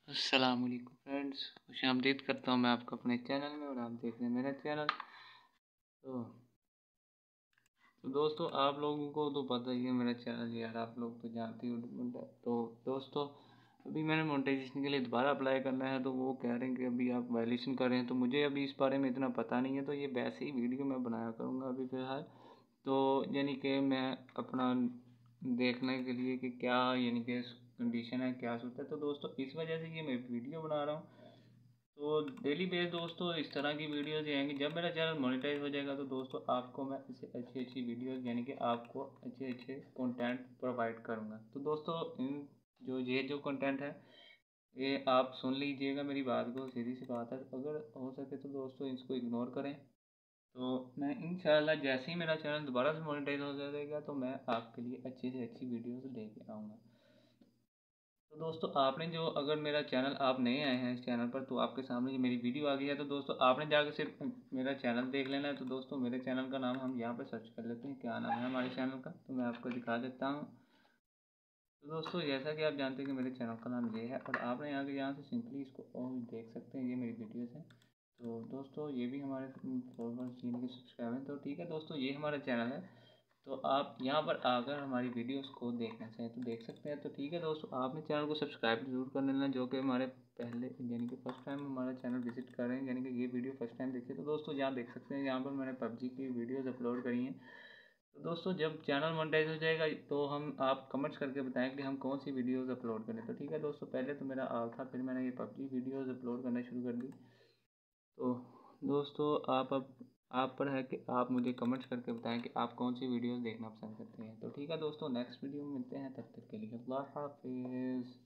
अस्सलाम वालेकुम फ्रेंड्स, खुशामदीद करता हूँ मैं आपको अपने चैनल में और आप देख रहे हैं मेरा चैनल। तो दोस्तों, आप लोगों को तो पता ही है मेरा चैनल यार, आप लोग तो जानते हो। तो दोस्तों, अभी मैंने मोनेटाइजेशन के लिए दोबारा अप्लाई करना है, तो वो कह रहे हैं कि अभी आप वायलेशन कर रहे हैं। तो मुझे अभी इस बारे में इतना पता नहीं है, तो ये वैसे ही वीडियो मैं बनाया करूँगा अभी फ़िलहाल। तो यानी कि मैं अपना देखने के लिए कि क्या यानी कि कंडीशन है, क्या सूरत है। तो दोस्तों, इस वजह से ये मैं वीडियो बना रहा हूँ। तो डेली बेस दोस्तों इस तरह की वीडियोज़ आएंगी। जब मेरा चैनल मोनेटाइज हो जाएगा तो दोस्तों आपको मैं इससे अच्छी अच्छी वीडियोज़ यानी कि आपको अच्छे अच्छे कंटेंट प्रोवाइड करूँगा। तो दोस्तों, इन जो कंटेंट है ये आप सुन लीजिएगा मेरी बात को, सीधी सी बात है। अगर हो सके तो दोस्तों इसको इग्नोर करें। तो मैं इंशाल्लाह जैसे ही मेरा चैनल दोबारा से मोनेटाइज हो जाएगा तो मैं आपके लिए अच्छी से अच्छी वीडियोज़ लेके आऊँगा। तो दोस्तों, आपने जो अगर मेरा चैनल आप नए आए हैं इस चैनल पर, तो आपके सामने जो मेरी वीडियो आ गई है, तो दोस्तों आपने जाकर सिर्फ मेरा चैनल देख लेना है। तो दोस्तों, मेरे चैनल का नाम हम यहाँ पर सर्च कर लेते हैं, क्या नाम है हमारे चैनल का, तो मैं आपको दिखा देता हूँ। तो दोस्तों, जैसा कि आप जानते हैं कि मेरे चैनल का नाम ये है, और आपने यहाँ से सिंपली इसको और देख सकते हैं, ये मेरी वीडियोज़ हैं। तो दोस्तों, ये भी हमारे फॉलोवर्स यानी कि सब्सक्राइबर हैं। तो ठीक है दोस्तों, ये हमारा चैनल है। तो आप यहाँ पर आकर हमारी वीडियोस को देखना चाहें तो देख सकते हैं। तो ठीक है दोस्तों, आपने चैनल को सब्सक्राइब जरूर कर लेना, जो कि हमारे पहले यानी कि फर्स्ट टाइम हमारा चैनल विजिट कर रहे हैं, यानी कि ये वीडियो फर्स्ट टाइम देखिए। तो दोस्तों, यहाँ देख सकते हैं, यहाँ पर मैंने पबजी की वीडियोज़ अपलोड करी हैं। तो दोस्तों, जब चैनल मोनेटाइज हो जाएगा तो हम आप कमेंट्स करके बताएं कि हम कौन सी वीडियोज़ अपलोड करें। तो ठीक है दोस्तों, पहले तो मेरा आल था, फिर मैंने ये पबजी वीडियोज़ अपलोड करना शुरू कर दी। तो दोस्तों, आप पर है कि आप मुझे कमेंट्स करके बताएं कि आप कौन सी वीडियोस देखना पसंद करते हैं। तो ठीक है दोस्तों, नेक्स्ट वीडियो में मिलते हैं, तब तक के लिए अल्लाह हाफिज़।